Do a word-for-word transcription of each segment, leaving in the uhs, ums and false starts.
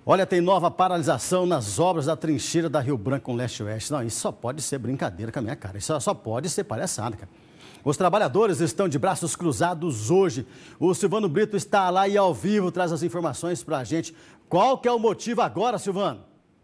Olha, tem nova paralisação nas obras da trincheira da Rio Branco com Leste-Oeste. Não, isso só pode ser brincadeira com a minha cara. Isso só pode ser palhaçada, cara. Os trabalhadores estão de braços cruzados hoje. O Silvano Brito está lá e ao vivo traz as informações pra gente. Qual que é o motivo agora, Silvano?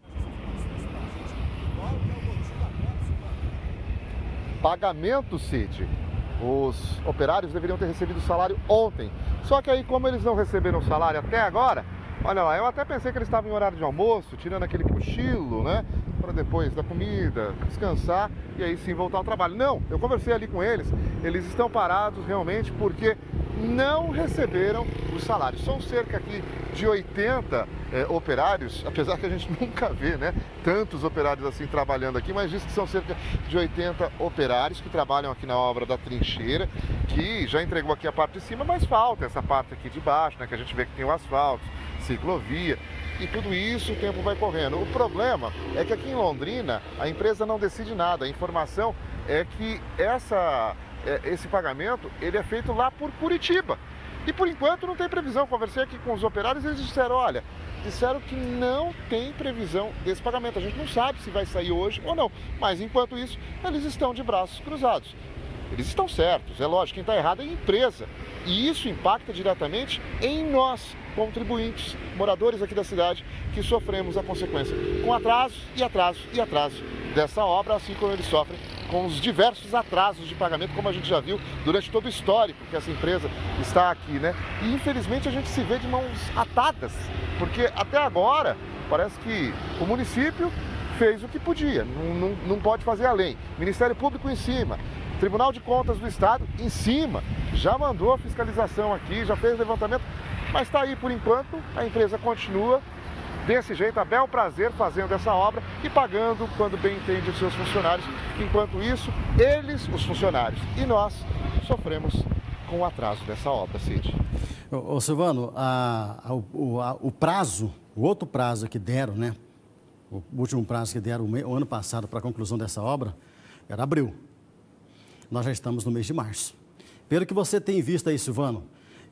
Pagamento, Cid. Os operários deveriam ter recebido o salário ontem. Só que aí, como eles não receberam o salário até agora, olha lá, eu até pensei que eles estavam em horário de almoço, tirando aquele cochilo, né? Para depois da comida, descansar e aí sim voltar ao trabalho. Não, eu conversei ali com eles, eles estão parados realmente porque não receberam os salários. São cerca aqui de oitenta é, operários, apesar que a gente nunca vê, né, tantos operários assim trabalhando aqui, mas diz que são cerca de oitenta operários que trabalham aqui na obra da trincheira, que já entregou aqui a parte de cima, mas falta essa parte aqui de baixo, né, que a gente vê que tem o asfalto, ciclovia. E tudo isso o tempo vai correndo. O problema é que aqui em Londrina a empresa não decide nada. A informação é que essa, esse pagamento ele é feito lá por Curitiba. E por enquanto não tem previsão. Conversei aqui com os operários e eles disseram, olha, disseram que não tem previsão desse pagamento. A gente não sabe se vai sair hoje ou não. Mas enquanto isso, eles estão de braços cruzados. Eles estão certos, é lógico, quem está errado é a empresa. E isso impacta diretamente em nós, contribuintes, moradores aqui da cidade, que sofremos a consequência com atraso e atraso e atraso dessa obra, assim como eles sofrem com os diversos atrasos de pagamento, como a gente já viu durante todo o histórico que essa empresa está aqui, né? E infelizmente a gente se vê de mãos atadas, porque até agora parece que o município fez o que podia, não, não, não pode fazer além. Ministério Público em cima. Tribunal de Contas do Estado, em cima, já mandou a fiscalização aqui, já fez levantamento, mas está aí por enquanto, a empresa continua desse jeito, a bel prazer fazendo essa obra e pagando quando bem entende os seus funcionários. Enquanto isso, eles, os funcionários, e nós sofremos com o atraso dessa obra, Cid. Ô, ô Silvano, a, a, o, a, o prazo, o outro prazo que deram, né? O último prazo que deram o ano passado para a conclusão dessa obra era abril. Nós já estamos no mês de março. Pelo que você tem visto aí, Silvano,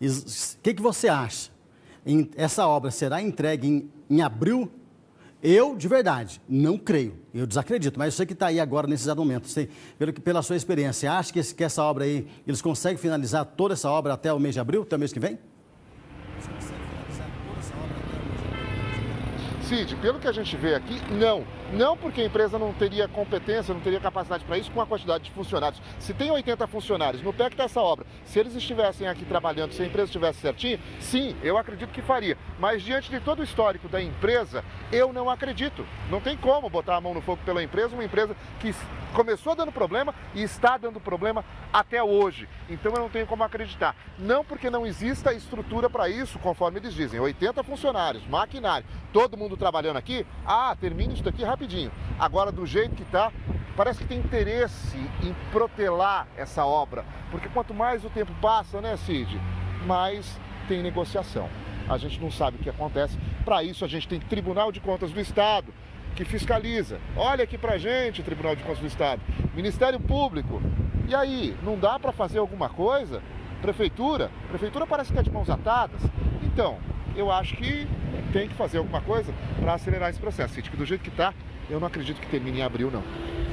o que, que você acha? Em, essa obra será entregue em, em abril? Eu, de verdade, não creio. Eu desacredito, mas você que está aí agora nesse exato momento, você, pelo que, pela sua experiência, acha que, esse, que essa obra aí, eles conseguem finalizar toda essa obra até o mês de abril, até o mês que vem? Você consegue finalizar toda essa obra até o mês de abril? Cid, pelo que a gente vê aqui, não. Não porque a empresa não teria competência, não teria capacidade para isso com a quantidade de funcionários. Se tem oitenta funcionários no pé que está essa obra, se eles estivessem aqui trabalhando, se a empresa estivesse certinha, sim, eu acredito que faria. Mas diante de todo o histórico da empresa, eu não acredito. Não tem como botar a mão no fogo pela empresa, uma empresa que começou dando problema e está dando problema até hoje. Então eu não tenho como acreditar. Não porque não exista estrutura para isso, conforme eles dizem. oitenta funcionários, maquinário, todo mundo trabalhando aqui, ah, termine isso daqui rapidinho. Agora, do jeito que está, parece que tem interesse em protelar essa obra, porque quanto mais o tempo passa, né, Cid, mais tem negociação. A gente não sabe o que acontece. Para isso, a gente tem Tribunal de Contas do Estado, que fiscaliza. Olha aqui pra gente, Tribunal de Contas do Estado. Ministério Público. E aí, não dá para fazer alguma coisa? Prefeitura? Prefeitura parece que é de mãos atadas. Então, eu acho que tem que fazer alguma coisa para acelerar esse processo, Cid, que do jeito que está, eu não acredito que termine em abril, não.